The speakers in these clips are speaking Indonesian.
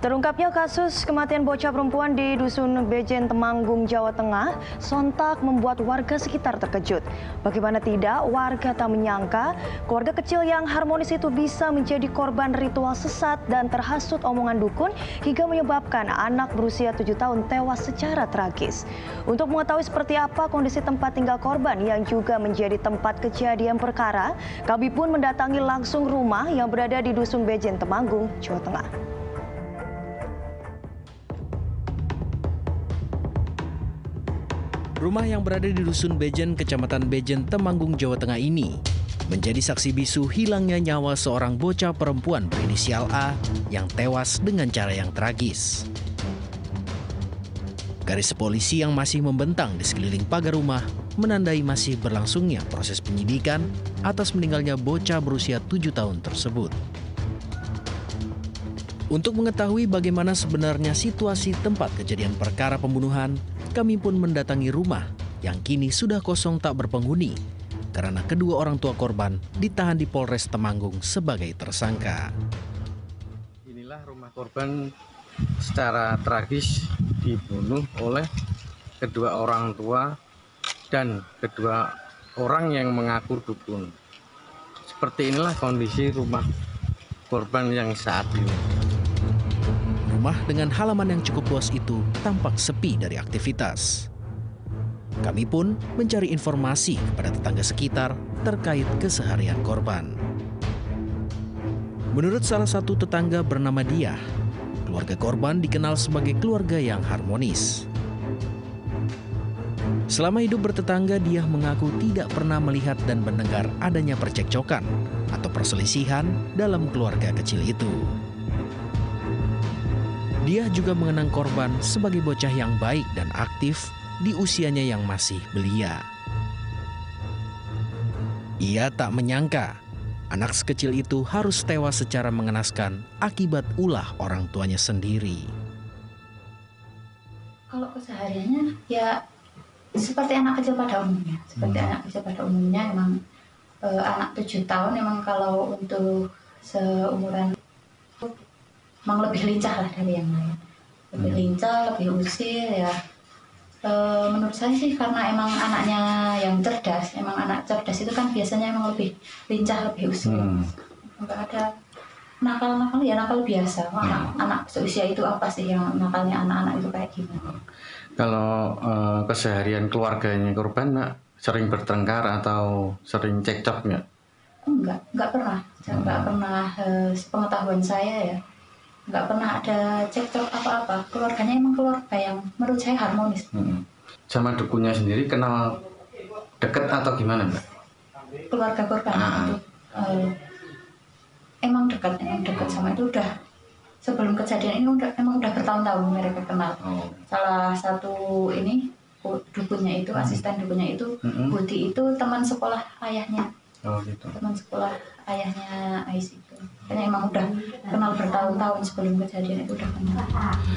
Terungkapnya kasus kematian bocah perempuan di Dusun Bejen, Temanggung, Jawa Tengah, sontak membuat warga sekitar terkejut. Bagaimana tidak, warga tak menyangka keluarga kecil yang harmonis itu bisa menjadi korban ritual sesat dan terhasut omongan dukun hingga menyebabkan anak berusia 7 tahun tewas secara tragis. Untuk mengetahui seperti apa kondisi tempat tinggal korban yang juga menjadi tempat kejadian perkara, kami pun mendatangi langsung rumah yang berada di Dusun Bejen, Temanggung, Jawa Tengah. Rumah yang berada di Dusun Bejen, Kecamatan Bejen, Temanggung, Jawa Tengah ini menjadi saksi bisu hilangnya nyawa seorang bocah perempuan berinisial A yang tewas dengan cara yang tragis. Garis polisi yang masih membentang di sekeliling pagar rumah menandai masih berlangsungnya proses penyidikan atas meninggalnya bocah berusia 7 tahun tersebut. Untuk mengetahui bagaimana sebenarnya situasi tempat kejadian perkara pembunuhan, kami pun mendatangi rumah yang kini sudah kosong tak berpenghuni karena kedua orang tua korban ditahan di Polres Temanggung sebagai tersangka. Inilah rumah korban secara tragis dibunuh oleh kedua orang tua dan kedua orang yang mengaku dukun. Seperti inilah kondisi rumah korban yang saat ini. Rumah dengan halaman yang cukup luas itu tampak sepi dari aktivitas. Kami pun mencari informasi kepada tetangga sekitar terkait keseharian korban. Menurut salah satu tetangga bernama Diah, keluarga korban dikenal sebagai keluarga yang harmonis. Selama hidup bertetangga, Diah mengaku tidak pernah melihat dan mendengar adanya percekcokan atau perselisihan dalam keluarga kecil itu. Dia juga mengenang korban sebagai bocah yang baik dan aktif di usianya yang masih belia. Ia tak menyangka anak sekecil itu harus tewas secara mengenaskan akibat ulah orang tuanya sendiri. Kalau kesehariannya ya seperti anak kecil pada umumnya. Anak kecil pada umumnya emang anak 7 tahun emang kalau untuk seumuran emang lebih lincah lah dari yang lain, lebih lincah, lebih usil ya. Menurut saya sih karena emang anaknya yang cerdas, emang anak cerdas itu kan biasanya emang lebih lincah, lebih usil. Enggak ada nakal-nakal, ya nakal biasa. Anak seusia itu apa sih yang nakalnya anak-anak itu kayak gimana? Kalau keseharian keluarganya korban sering bertengkar atau sering cekcok nggak? Enggak pernah. Enggak pernah, sepengetahuan saya ya. Nggak pernah ada cekcok apa-apa. Keluarganya emang keluarga yang menurut saya harmonis. Sama dukunnya sendiri kenal dekat atau gimana, Mbak? Keluarga korban itu emang dekat sama itu udah sebelum kejadian ini emang udah bertahun-tahun mereka kenal. Salah satu ini dukunnya itu, asisten dukunnya itu, Budi itu teman sekolah ayahnya. Gitu. Teman sekolah ayahnya Ais itu. Karena emang udah kenal bertahun-tahun sebelum kejadian itu udah kenal.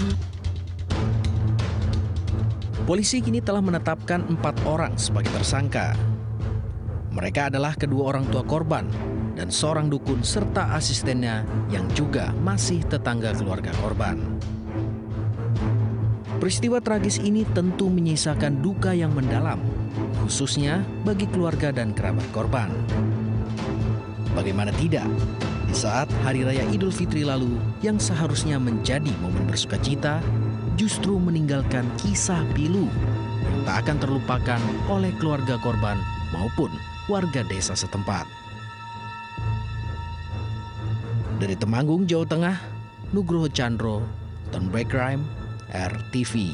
Polisi kini telah menetapkan 4 orang sebagai tersangka. Mereka adalah kedua orang tua korban dan seorang dukun serta asistennya yang juga masih tetangga keluarga korban. Peristiwa tragis ini tentu menyisakan duka yang mendalam, khususnya bagi keluarga dan kerabat korban. Bagaimana tidak, di saat Hari Raya Idul Fitri lalu yang seharusnya menjadi momen bersukacita, justru meninggalkan kisah pilu yang tak akan terlupakan oleh keluarga korban maupun warga desa setempat. Dari Temanggung, Jawa Tengah, Nugroho Chandro, Ton Breakrime, RTV.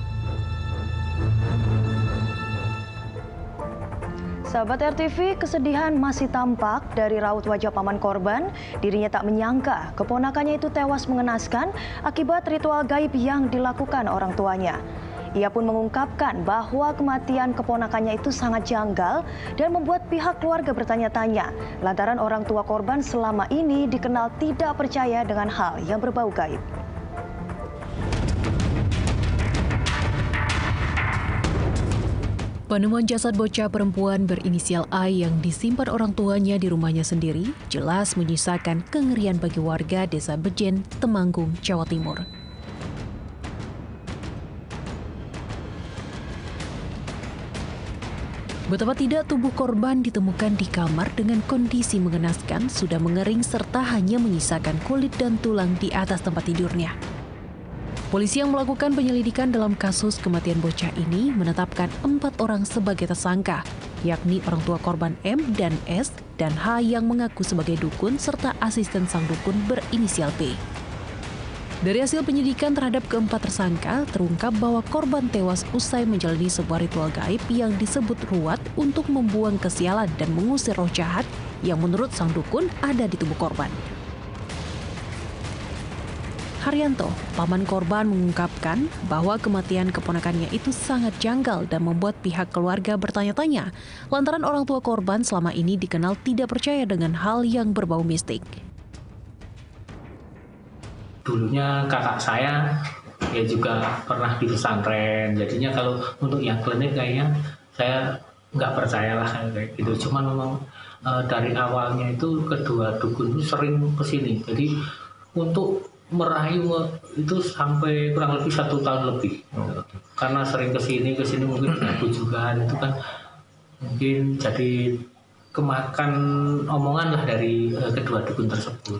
Sahabat RTV, kesedihan masih tampak dari raut wajah paman korban. Dirinya tak menyangka keponakannya itu tewas mengenaskan akibat ritual gaib yang dilakukan orang tuanya. Ia pun mengungkapkan bahwa kematian keponakannya itu sangat janggal dan membuat pihak keluarga bertanya-tanya lantaran orang tua korban selama ini dikenal tidak percaya dengan hal yang berbau gaib. Penemuan jasad bocah perempuan berinisial A yang disimpan orang tuanya di rumahnya sendiri jelas menyisakan kengerian bagi warga Desa Bejen, Temanggung, Jawa Timur. Betapa tidak, tubuh korban ditemukan di kamar dengan kondisi mengenaskan, sudah mengering serta hanya menyisakan kulit dan tulang di atas tempat tidurnya. Polisi yang melakukan penyelidikan dalam kasus kematian bocah ini menetapkan 4 orang sebagai tersangka, yakni orang tua korban M dan S dan H yang mengaku sebagai dukun serta asisten sang dukun berinisial P. Dari hasil penyidikan terhadap keempat tersangka, terungkap bahwa korban tewas usai menjalani sebuah ritual gaib yang disebut ruat untuk membuang kesialan dan mengusir roh jahat yang menurut sang dukun ada di tubuh korban. Haryanto, paman korban, mengungkapkan bahwa kematian keponakannya itu sangat janggal dan membuat pihak keluarga bertanya-tanya lantaran orang tua korban selama ini dikenal tidak percaya dengan hal yang berbau mistik. Dulunya kakak saya ya juga pernah di pesantren, jadinya kalau untuk yang klinik kayaknya saya nggak percayalah kayak gitu. Cuman memang dari awalnya itu kedua dukun itu sering kesini, jadi untuk merayu itu sampai kurang lebih 1 tahun lebih. Karena sering kesini mungkin ada bujukan, itu kan mungkin jadi kemakan omongan lah dari kedua dukun tersebut.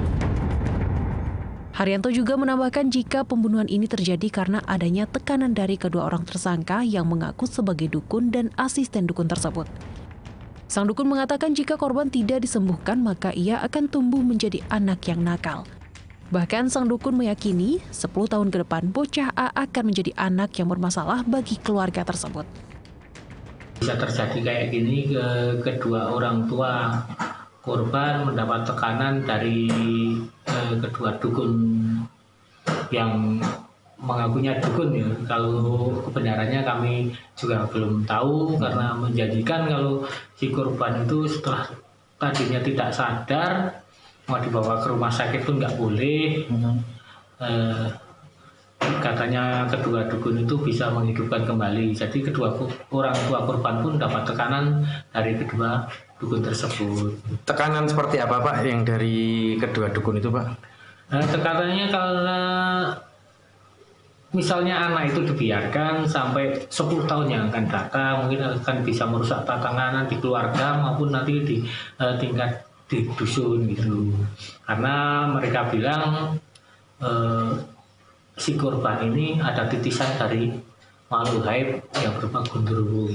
Haryanto juga menambahkan jika pembunuhan ini terjadi karena adanya tekanan dari kedua orang tersangka yang mengaku sebagai dukun dan asisten dukun tersebut. Sang dukun mengatakan jika korban tidak disembuhkan maka ia akan tumbuh menjadi anak yang nakal. Bahkan sang dukun meyakini 10 tahun ke depan bocah A akan menjadi anak yang bermasalah bagi keluarga tersebut. Bisa terjadi kayak gini ke kedua orang tua korban mendapat tekanan dari kedua dukun yang mengakunya dukun ya. Kalau kebenarannya kami juga belum tahu karena menjadikan kalau si korban itu setelah tadinya tidak sadar mau dibawa ke rumah sakit pun nggak boleh. Katanya kedua dukun itu bisa menghidupkan kembali. Jadi kedua orang tua korban pun dapat tekanan dari kedua dukun tersebut. Tekanan seperti apa Pak yang dari kedua dukun itu Pak? Tekanannya karena misalnya anak itu dibiarkan sampai 10 tahun yang akan datang, mungkin akan bisa merusak tatanan di keluarga maupun nanti di tingkat di dusun gitu. Karena mereka bilang si korban ini ada titisan dari makhluk gaib yang berupa gundurwo.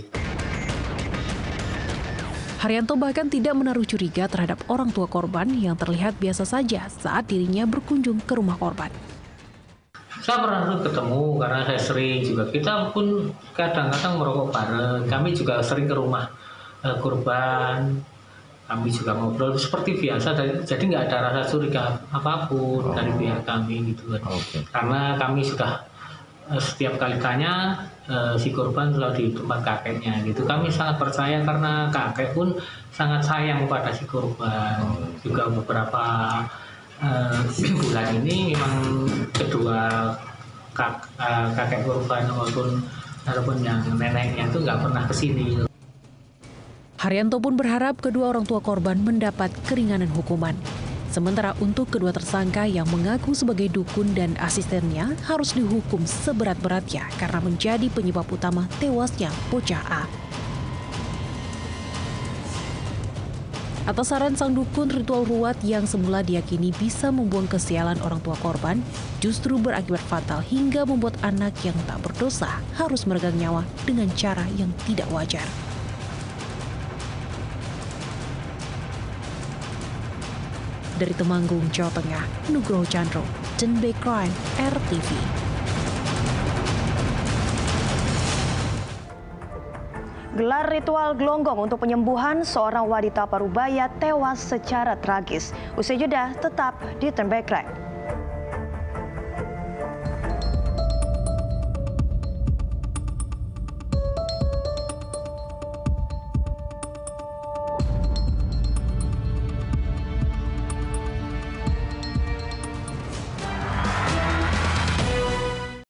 Haryanto bahkan tidak menaruh curiga terhadap orang tua korban yang terlihat biasa saja saat dirinya berkunjung ke rumah korban. Saya pernah ketemu karena saya sering juga, kita pun kadang-kadang merokok bareng. Kami juga sering ke rumah korban. Kami juga ngobrol seperti biasa, jadi nggak ada rasa curiga apapun dari pihak kami gitu kan. Karena kami sudah setiap kali tanya si korban selalu di tempat kakeknya gitu. Kami sangat percaya karena kakek pun sangat sayang kepada si korban. Juga beberapa bulan ini memang kedua kakek korban maupun yang neneknya itu nggak pernah kesini. Haryanto pun berharap kedua orang tua korban mendapat keringanan hukuman. Sementara untuk kedua tersangka yang mengaku sebagai dukun dan asistennya harus dihukum seberat-beratnya karena menjadi penyebab utama tewasnya bocah A. Atas saran sang dukun, ritual ruat yang semula diyakini bisa membuang kesialan orang tua korban justru berakibat fatal hingga membuat anak yang tak berdosa harus meregang nyawa dengan cara yang tidak wajar. Dari Temanggung, Jawa Tengah, Nugroho Chandro, Denbe Crime, RTV. Gelar ritual gelonggong untuk penyembuhan seorang wanita parubaya tewas secara tragis. Usai jeda tetap di Denbe Crime.